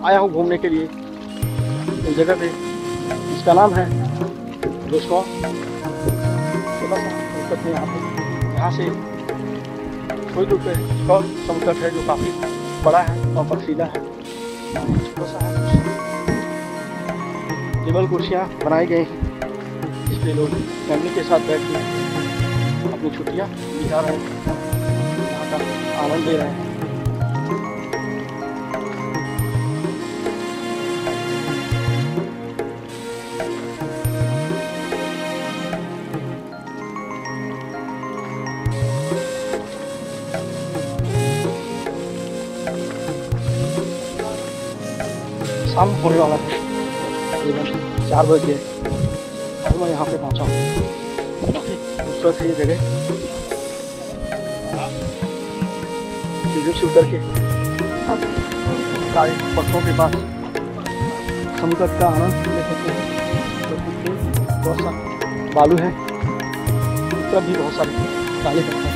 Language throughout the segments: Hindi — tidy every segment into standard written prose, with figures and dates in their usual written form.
आया हूँ घूमने के लिए इस जगह पे। इसका नाम है रोशनवा। छोटा सा समुद्र है यहाँ पे। यहाँ से थोड़ी दूर पे एक और समुद्र है जो काफ़ी बड़ा है और बर्फीला है। छोटा सा है, टेबल कुर्सियाँ बनाई गई हैं जिस पे लोग फैमिली के साथ बैठ के अपनी छुट्टियाँ बिता रहे हैं, यहाँ का आनंद ले रहे हैं। शाम होने वाला है, तकरीबन 4 बजे और मैं यहाँ पे पहुँचा हूँ। काफ़ी खूबसूरत है ये जगह। सीढ़ी से उतर के सारे पत्थरों के पास समुद्र का आनंद ले सकते हैं। बहुत सा बालू है, तब भी बहुत सारे काले पत्थर।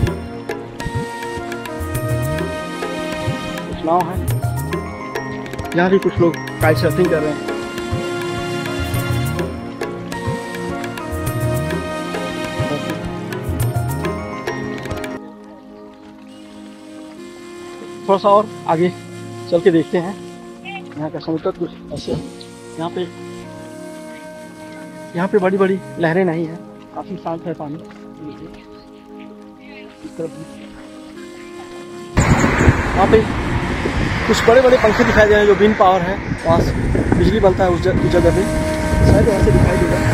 कुछ नाव है, यहाँ भी कुछ लोग काइट सर्फिंग कर रहे हैं। थोड़ा सा और आगे चल के देखते हैं यहाँ का समुद्र कुछ ऐसे। यहाँ पे बड़ी बड़ी लहरें नहीं है, काफी शांत है पानी। इस तरफ वहाँ पे कुछ बड़े बड़े पंखे दिखाई दे रहे हैं जो विंड पावर है, वहाँ से बिजली बनता है उस जगह पे। शायद वहाँ से दिखाई देगा।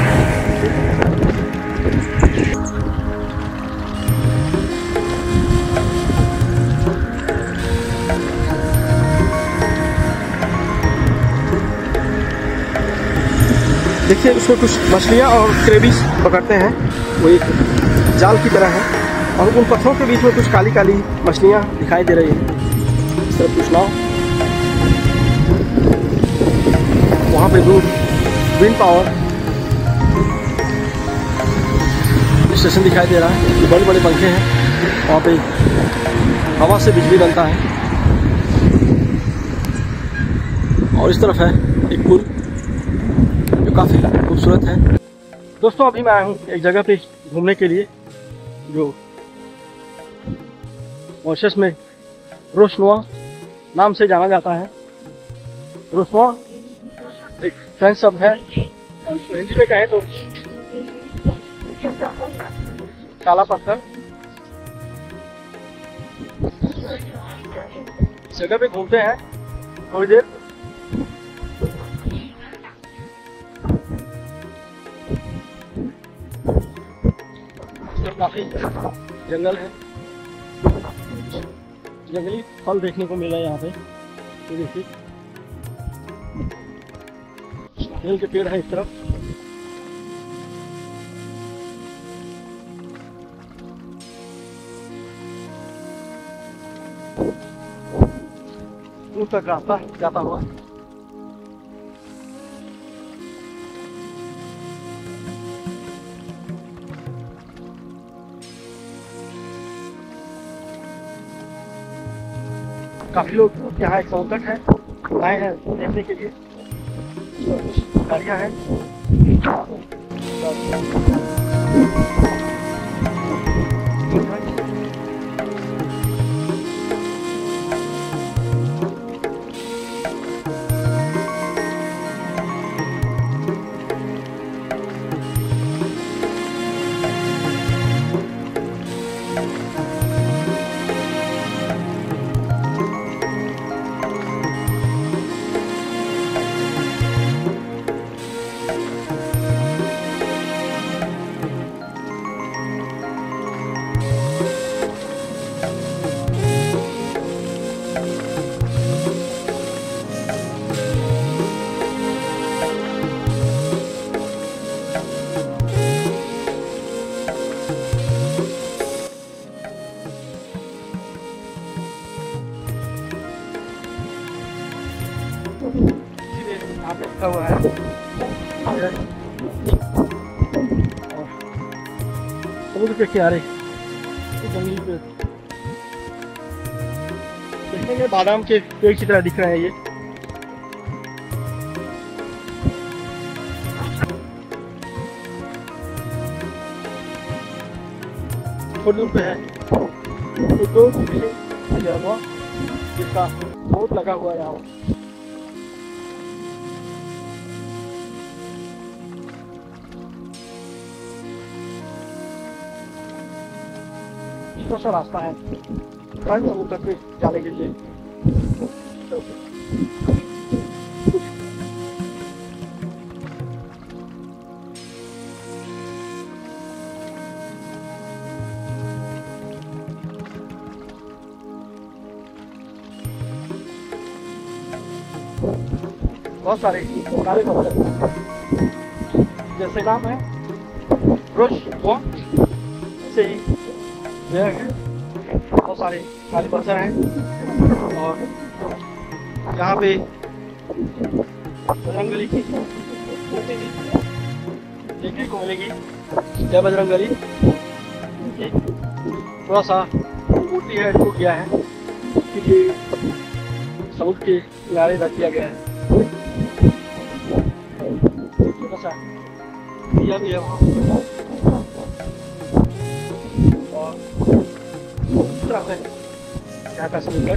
देखिए उसमें कुछ मछलियाँ और क्रेबिस पकड़ते हैं, वो एक जाल की तरह है और उन पत्थरों के बीच में कुछ काली काली मछलियाँ दिखाई दे रही हैं। इस तरफ कुछ नाव, वहाँ पे दूर विंड पावर स्टेशन दिखाई दे रहा है। ये बड़े बड़े पंखे हैं, वहाँ पे हवा से बिजली बनता है। और इस तरफ है एक पुल जो काफ़ी खूबसूरत है। दोस्तों अभी मैं आया हूँ एक जगह पे घूमने के लिए जो मॉरिशस में रोशनवा नाम से जाना जाता है। रोशनवा एक फ्रेंच शब्द है, हिंदी में कहें तो काला पत्थर। इस जगह पे घूमते हैं थोड़ी देर। काफी जंगल है, जंगली फल देखने को मिला है यहाँ पे। ये देखिए बेल के पेड़ है इस तरफ। दूर तक रास्ता जाता हुआ। काफी लोग यहाँ एक समुद्र है आए हैं देखने के लिए। गाड़ियाँ हैं। लिखा हुआ है समुद्र के किनारे जंगली पेड़ देखने में बादाम के पेड़ की तरह दिख रहे हैं ये। थोड़ी दूर पे है तो जिसका बहुत लगा हुआ है यहाँ। छोटा सा रास्ता है समुद्र पे जाने के लिए। बहुत सारे काले पत्थर जैसे नाम है ब्रश वॉक से ही है। बहुत सारे काले पत्थर हैं और यहाँ पे बजरंगबली की देखने को मिलेगी। जय बजरंगबली थोड़ा सा मूर्ति है टूट गया है क्योंकि समुद्र के किनारे रख दिया गया है। छोटा सा दिया भी है वहाँ और तरफ है यहाँ का समुद्र।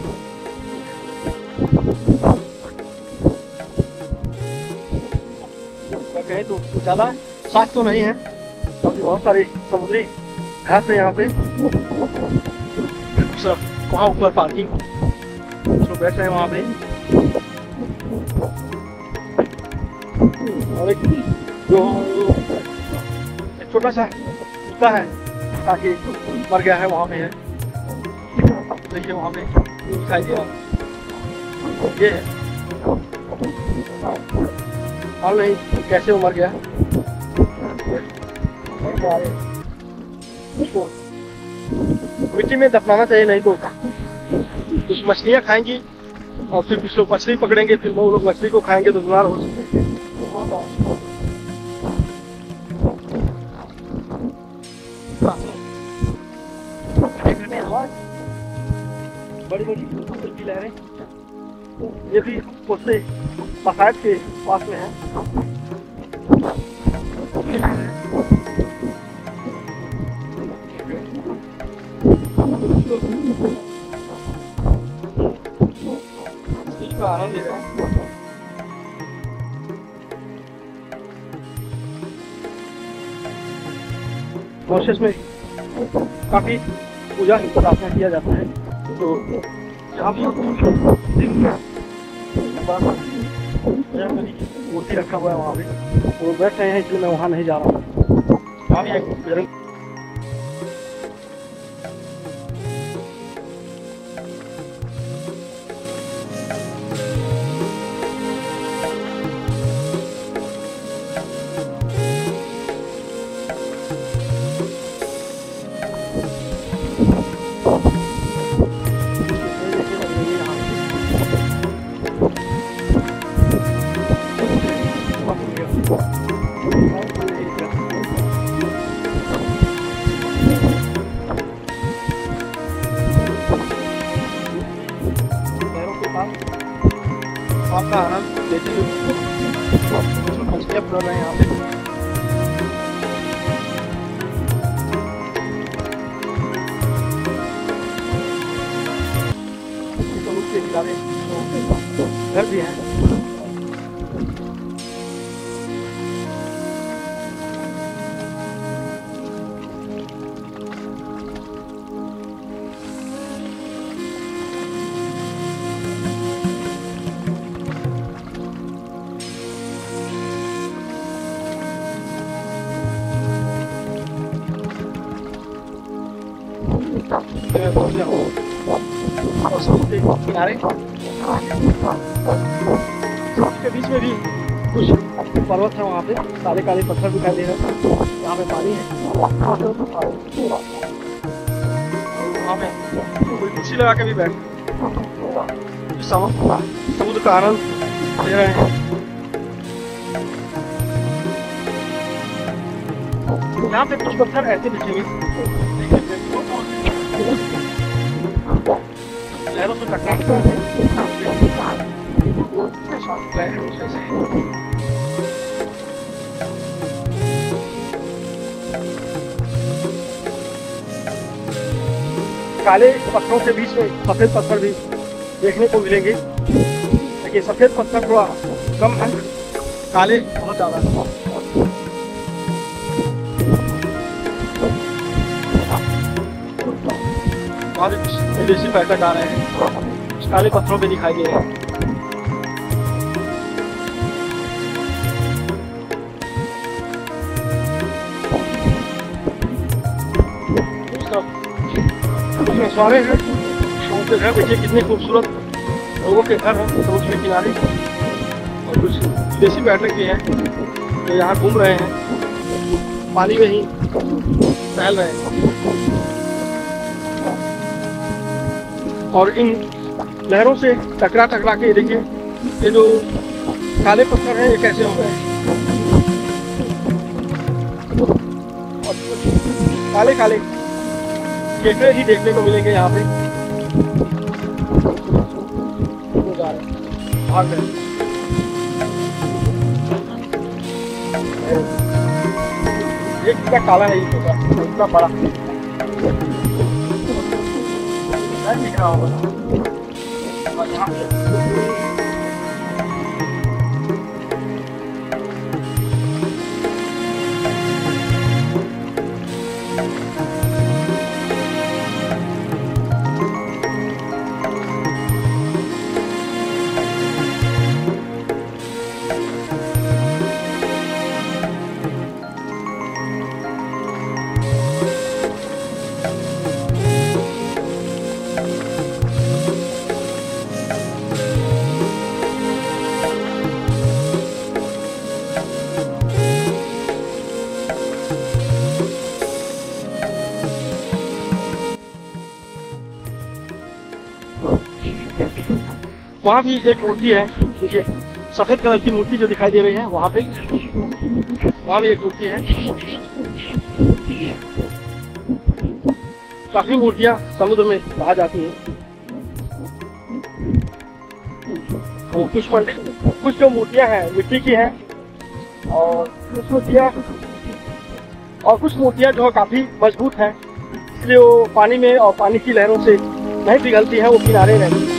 कहें तो ज़्यादा साफ तो नहीं है क्योंकि बहुत सारे समुद्री घास है यहाँ पे। वहाँ ऊपर पार्किंग तो बैठ रहे हैं वहाँ पे और एक जो एक छोटा सा कुत्ता है ताकि मर गया है वहाँ पे है। देखिए वहाँ पे दिखाई दिया ये है और नहीं कैसे वो मर गया। मिट्टी में दफनाना चाहिए नहीं तो कुछ मछलियाँ खाएंगी और फिर कुछ लोग मछली पकड़ेंगे फिर वो लोग मछली को खाएंगे तो बीमार हो सकते हैं। बड़ी बड़ी लहरें ये भी उससे बसायत के पास में है। इसका आनंद ले रहे हैं। मॉरिशस में काफी पूजा प्रार्थना किया जाता है तो यहाँ मूर्ति रखा हुआ है वहाँ पे वो बैठ रहे हैं इसलिए मैं वहाँ नहीं जा रहा हूँ। आपका आनंद लेते हुए मछलियाँ पकड़ रहे हैं यहाँ पे। समुद्र के किनारे घर भी हैं। और समुद्र के किनारे के बीच में भी कुछ पर्वत है वहाँ पे काले काले पत्थर दिखाई दे रहे हैं। यहाँ पे पानी है वहाँ पे कोई कुर्सी लगा के भी बैठ समुद्र का आनंद ले रहे हैं। यहाँ पे कुछ पत्थर ऐसे दिखेंगे लहरों से टकरा काले पत्थरों के बीच में सफ़ेद पत्थर भी देखने को मिलेंगे, लेकिन सफ़ेद पत्थर थोड़ा कम है, काले बहुत ज़्यादा है। हमारे विदेशी पर्यटक आ रहे हैं, काले पत्थरों पे दिखाई दे रहे हैं। मछुआरे हैं, उनके घर देखिए कितने खूबसूरत लोगों के घर हैं समुद्र के किनारे, और कुछ विदेशी पर्यटक भी हैं जो यहाँ घूम रहे हैं, पानी में ही टहल रहे हैं। और इन लहरों से टकरा के देखिए ये जो काले पत्थर हैं ये कैसे हो गए, और काले काले केकड़े ही देखने को मिलेंगे यहाँ पे। भाग गए, एक कितना काला है, ये इतना बड़ा दिख रहा होगा। और यहाँ वहाँ भी एक मूर्ति है, देखिए सफेद कलर की मूर्ति जो दिखाई दे रही है, वहाँ पे वहाँ भी एक मूर्ति है। काफी मूर्तियाँ समुद्र में कहा जाती हैं। तो कुछ जो मूर्तियाँ हैं मिट्टी की हैं, और कुछ मूर्तियाँ जो है काफी मजबूत हैं, इसलिए वो पानी में और पानी की लहरों से नहीं पिघलती है, वो किनारे रहती है।